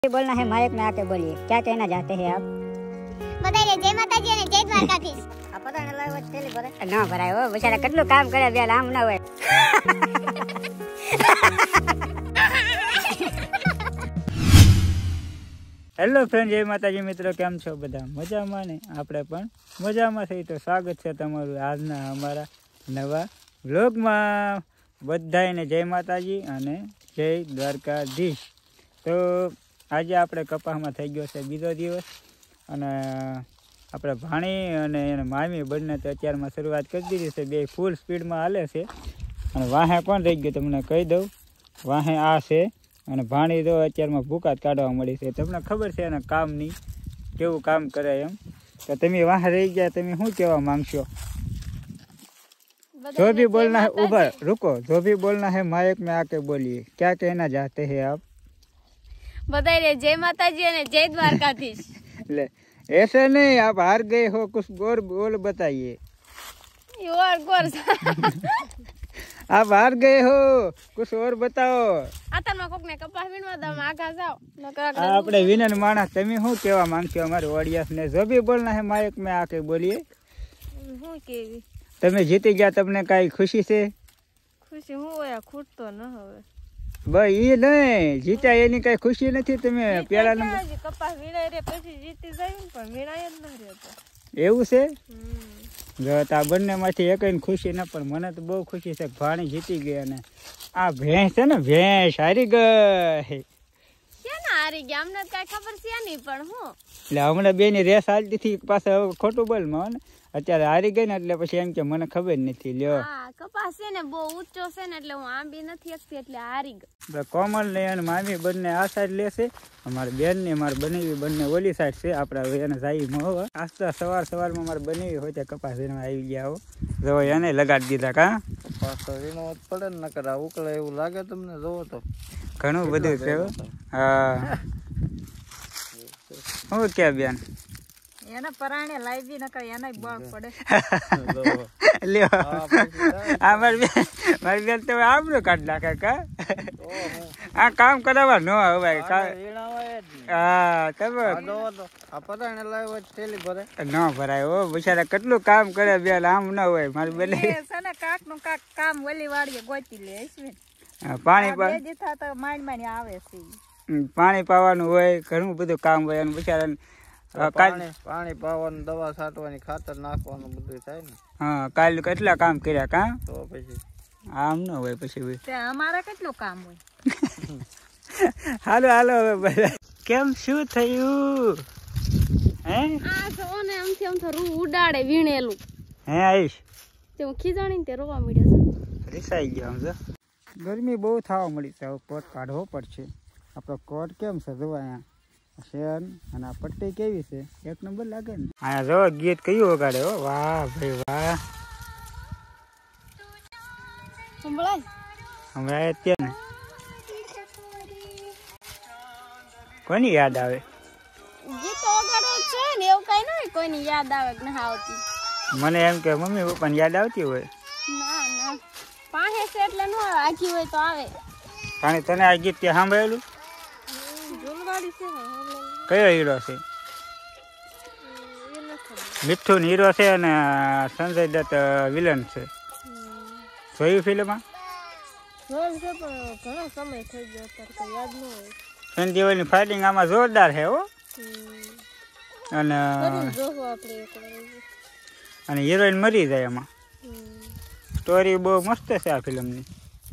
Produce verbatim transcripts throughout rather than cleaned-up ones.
बोलना है माइक में आके बोलिए, क्या कहना चाहते हैं आप? बताइए जय माताजी અને જય દ્વારકાધીશ. આ પતા ને લાવ્યો થેલી ભરે ના ભરાય હો, બિચારા કેટલું કામ કરે બે આમ ના હોય. હેલો ફ્રેન્ડ, જય માતાજી મિત્રો, કેમ છો બધા? મજામાં ને? આપણે પણ મજામાં છીએ. તો સ્વાગત છે તમારું આજના અમારા નવા વ્લોગમાં. બધાને જય માતાજી અને જય દ્વારકાધીશ. તો આજે આપણે કપાસમાં થઈ ગયો છે બીજો દિવસ, અને આપણે ભાણી અને એને મામી બંને તો અત્યારમાં શરૂઆત કરી દીધી છે. બે ફૂલ સ્પીડમાં હાલે છે. અને વાહે કોણ રહી ગયો તમને કહી દઉં, વાહે આ છે અને ભાણી તો અત્યારમાં ભૂકા જ કાઢવા મળી છે. તમને ખબર છે એના કામની કેવું કામ કરે એમ. તો તમે વાહે રહી ગયા, તમે શું કહેવા માંગશો? जो भी बोलना है उबर रुको, जो भी बोलना है माइक में आके बोलिए, क्या कहना चाहते हैं आप? बताइए जय माताजी और जय द्वारकाधीश. ले ऐसे नहीं, आप हार गए हो, कुछ और बोल बताइए. और गोर आप हार गए हो, कुछ और बताओ. આતરમાં કોકને કપાસ વીણવા દો, આગા જાવ નકર આપણે વિનન માણસ, તમે શું કહેવા માંગશો અમારી ઓડિયન્સ ને? जो भी बोलना है माइक में आके बोलिए. હું કેવી તમે જીતી ગયા, તમને કઈ ખુશી છે? ખુશી હું હોય, ખૂટતો ન હવે બસ એ નહીં, જીત્યા એની કઈ ખુશી નથી. તમે પેલા નંબર કપાસ વીણાય રે પછી જીતી જાય પણ વીણાય જ ન રહેતો. એવું છે? જો આ બંને માંથી એક ખુશી ના, પણ મને તો બહુ ખુશી છે. ભાણી જીતી ગઈ અને આ ભેંસ છે ને, ભેંસ હારી ગઈ. કેના હારી ગયા અમને કઈ ખબર છે નહીં, પણ હું એટલે હમણાં બે ની રેસ હાલતી હતી પાછા. હવે ખોટું બોલ માં અત્યારે હારી ગઈ ને એટલે પછી એમ કે મને ખબર નથી. લ્યો હા, કપાસ છે ને બહુ ઊંચો છે ને એટલે હું આંબી નથી શકતી એટલે હારી ગઈ. કોમલ ને અને મામી બંને આ સાઈડ લેશે, અમારી બેન ને મારી બનેવી બંને ઓલી સાઈડ છે. આપડા એને જાય મોવા આસ્તા સવાર સવારમાં મારી બનેવી હોય ત્યાં કપાસ વીણવા આવી ગયા હો. જો એને લગાડી દીધા. કા કપાસ તો વીણવો જ પડે ને, નકર આ ઉકળે એવું લાગે તમને? જોવો તો ઘણું બધું છે. હા હું ક્યાં બેન એને પરાણે લાવી નકર એને બળ પડે. લ્યો આ મારી બેન, મારી બેન તો આબરું કાઢ નાખે. કા આ કામ કરાવવા ન હવે. હા તમે આ પરાણે લાવ્યો થેલી ભરે ન ભરાય હો, બિચારા કેટલું કામ કરે બેન. આમ ન હોય. મારી બેન કાક નું કાક કામ ઓલી વાડીએ ગોતી લે પાણી તો માંડ માંડ આવે છે. પાણી પાવાનું હોય, ઘણું બધું કામ હોય. અને બિચારા પાણી પાવાનું, દવા છાંટવાની, ખાતર નાખવાનું બધું થાય ને. હા કાલ કેટલા કામ કર્યા. કા તો પછી આમ ન હોય. પછી અમારે કેટલું કામ હોય. હાલો હાલો હવે બધા. કેમ શું થયું? હે આ જો ને આમથી આમ તો રૂ ઉડાડે વીણેલું. હે આઈશ તે હું ખીજાણી તે રોવા મળ્યો છે. રીસાઈ ગયો. આમ જો ગરમી બહુ થવા મળી છે. હવે કોટ કાઢવો પડશે. આપણો કોટ કેમ છે જોવા અહીંયા શેર, અને આ પટ્ટી કેવી છે? એક નંબર લાગે ને. અહીંયા જો ગીત કયું વગાડે હો. વાહ ભાઈ વાહ. સંભળાય હમણાં અત્યારે ને કોની યાદ આવે? ગીતો વગાડો છે ને એવું કઈ નહીં કોઈની યાદ આવે કે ના આવતી. મને એમ કે મમ્મી પપ્પાને યાદ આવતી હોય. ના ના પાસે છે એટલે ન આવે, આખી હોય તો આવે. પાણી તને આ ગીત ત્યાં સાંભળેલું? જુલવાડી છે ને. કયો હીરો છે? મિથુન હીરો છે અને સંજય દત્ત વિલન છે. જોયું ફિલ્મમાં? જોયું છે પણ ઘણો સમય થઈ ગયો અત્યારે તો યાદ ન હોય. સંજીવની ફાઇટિંગ આમાં જોરદાર છે હો. અને અને હિરોઈન મરી જાય એમાં. સ્ટોરી બહુ મસ્ત છે આ ફિલ્મની.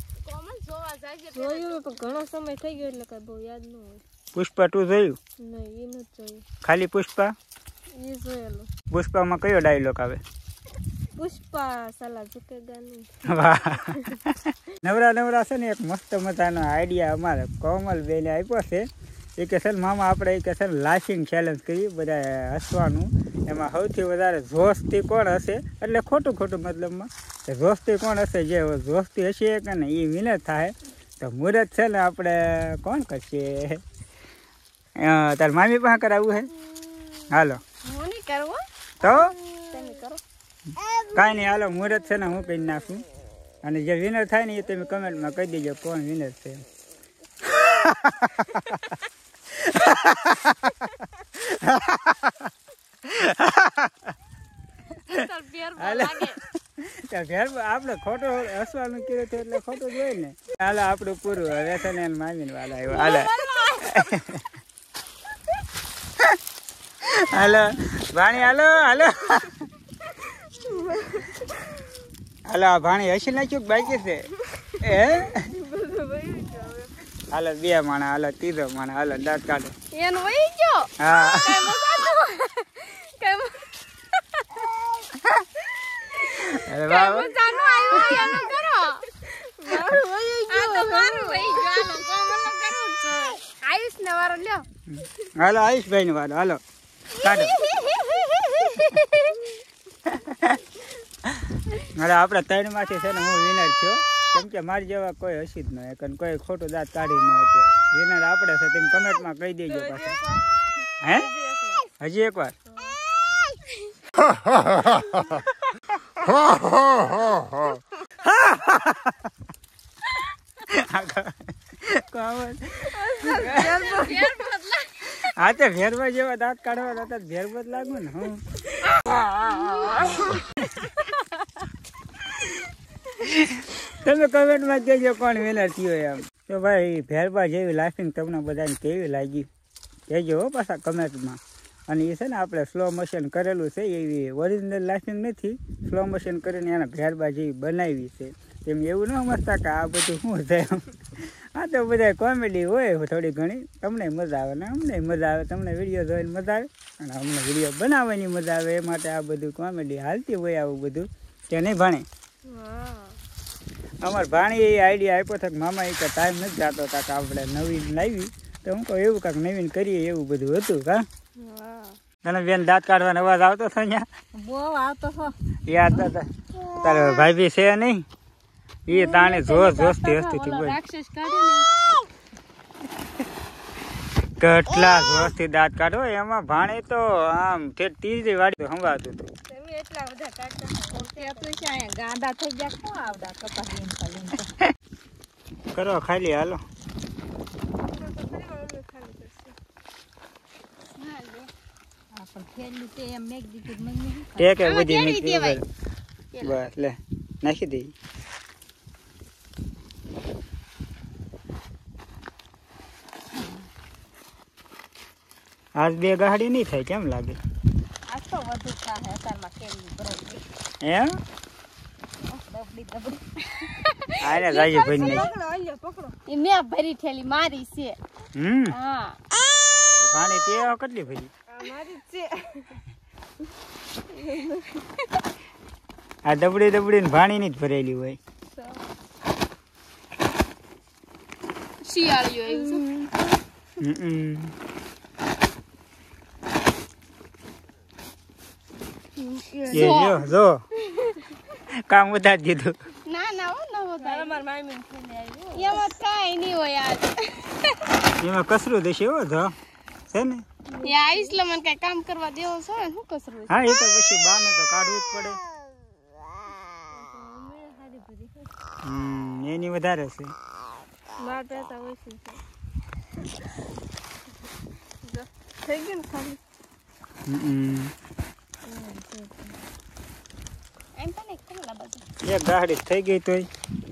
જોયું પણ ઘણો સમય થઈ ગયો એટલે કઈ બહુ યાદ ન હોય. પુષ્પા ટુ જોયું? નહીં એ નથી જોયું. ખાલી પુષ્પા? એ જોયેલું. પુષ્પામાં કયો ડાયલોગ આવે? પુષ્પા સાલા ઝુકેગા નહીં. વાહ. નવરા નવરા છે ને એક મસ્ત મજાનો આઈડિયા અમારે કોમલ બેને આપ્યો છે. એ કે છે મામા આપણે એ કે છે લાફિંગ ચેલેન્જ કરી, બધા હસવાનું. એમાં સૌથી વધારે જોશથી કોણ હશે, એટલે ખોટું ખોટું મતલબમાં જોશથી કોણ હશે, જે જોશથી હશે કે ને એ વિનર થાય. તો મુહૂર્ત છે ને આપણે કોણ કરશે? તાર મામી પાસે કરાવવું છે? હાલો હું નહીં કરવું તો તમે કરો. કાંઈ નહીં, હાલો મુહૂર્ત છે ને હું કહી નાખું. અને જે વિનર થાય ને એ તમે કમેન્ટમાં કહી દેજો કોણ વિનર છે. તાર પેર હાલો. લાગે તો ઘેર આપણે ખોટો હસવાનું કીધું હતું એટલે ખોટું જ હોય ને. હાલો આપણું પૂરું હવે છે ને મામીને વાલા આવ્યો. હાલો હાલો ભાણી હાલો હાલો હાલો આ ભાણી હસી નાખ્યું કે બાકી છે એ હાલો બે માણા હાલો ત્રીજો માણા હાલો દાંત કાઢો એનો વહી ગયો હા કઈ મજા કઈ અરે વાહ વાહ. મજા નો આવ્યો એનો કરો મારું વહી ગયો આ તો મારું વહી ગયો આનો કોમલો કરો છે આયુષ ને વારો લ્યો હાલો આયુષભાઈ ને વાળો હાલો કાઢો અરે આપણા ત્રણ માંથી છે ને હું વિનર થયો કેમ કે મારી જેવા કોઈ હસી જ ન હોય અને કોઈ ખોટું દાંત કાઢી ન શકે વિનર આપણે છે તમે કમેન્ટમાં કહી દેજો પાછું હે હજી એકવાર હા તો ભેરભાઈ જેવા દાંત કાઢવા હતા ભેરબત લાગુ ને હું તમે કમેન્ટમાં કહેજો કોણ વિનર થયો એમ તો ભાઈ ભેરબા જેવી લાફિંગ તમને બધાને કેવી લાગી કહેજો હો પાછા કમેન્ટમાં અને એ છે ને આપણે સ્લો મોશન કરેલું છે એવી ઓરિજિનલ લાફિંગ નથી સ્લો મોશન કરીને એના ભેરબા જેવી બનાવી છે તેમ એવું ન સમજતા કે આ બધું શું છે એમ આ તો બધા કોમેડી હોય થોડી ઘણી તમને મજા આવે ને અમને મજા આવે તમને વિડીયો જોઈને મજા આવે અને અમને વિડીયો બનાવવાની મજા આવે એ માટે આ બધું કોમેડી હાલતી હોય આવું બધું કે નહીં ભાણે અમાર ભાણી એ આઈડિયા આપ્યો હતો કે મામા એ કે ટાઈમ નથી જતો હતા કે આપણે નવીન લાવી તો હું કહું એવું કાંક નવીન કરીએ એવું બધું હતું કા તને બેન દાંત કાઢવાનો અવાજ આવતો હતો અહીંયા બહુ આવતો છો યાદ હતા તારે ભાઈ બી છે નહીં એ તાણે જોશ જોશથી હસતી હતી બોલ રાક્ષસ કાઢ્યો કેટલા જોશથી દાંત કાઢો એમાં ભાણી તો આમ ઠેઠ ત્રીજી વાડી તો સંભાળતું હતું તમે એટલા બધા કાઢતા તો છે અહીંયા ગાંડા થઈ ગયા શું આવડા કપાસ લઈને ખાલી કરો ખાલી હાલો પણ ફેરલી તે એમ મેક દીધું મમ્મી ટેકે બધી નીકળી બસ લે નાખી દઈ આજ બે ગાડી નહીં થાય કેમ લાગે આ તો વધુ થાય અત્યારમાં કેરી બરોબર એમ દબડી દબડી આને જાય ભાઈ નહીં એ મેં ભરી ઠેલી મારી છે હમ હા પાણી તે કેટલી ભરી મારી છે આ દબડી દબડી ને ભાણી ની જ ભરેલી હોય શિયાળીઓ એવું છે હમ એ જો જો કામ ઉતારી દીધું ના ના હો ના હોતા અમાર મામી એમાં કાઈ નહીં હોય આજ એમાં કસરું દેશે હો જો છે ને એ આઈસ લે મને કઈ કામ કરવા દેવો છો ને શું કસરું હા એ તો પછી બાને તો કાઢવું જ પડે હમ એની વધારે છે માર પેતા હોય છે જો થઈ ગયું ખાલી હમ એમ તો નહીં કેટલા બાજુ એક ગાડી થઈ ગઈ તોય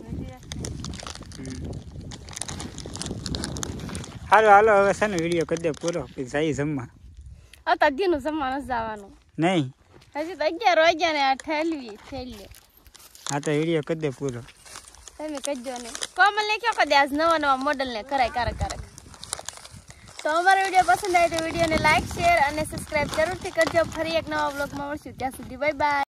હાલો હાલો હવે છે ને વિડીયો કરી દે પૂરો પછી જઈ જમવા અત્યારે દીનું જમવાનું જવાનું નહીં હજી તો અગિયાર વાગ્યા ને આ ઠેલવી ઠેલી હા તો વિડીયો કરી દે પૂરો તમે કહેજો ને કોમલ ને કયો કદે આજ નવા નવા મોડલ ને કરાય કારક કારક તો અમારો વિડીયો પસંદ આવે તો વિડીયોને લાઈક શેર અને સબસ્ક્રાઇબ જરૂરથી કરજો ફરી એક નવા બ્લોગમાં મળશું ત્યાં સુધી બાય બાય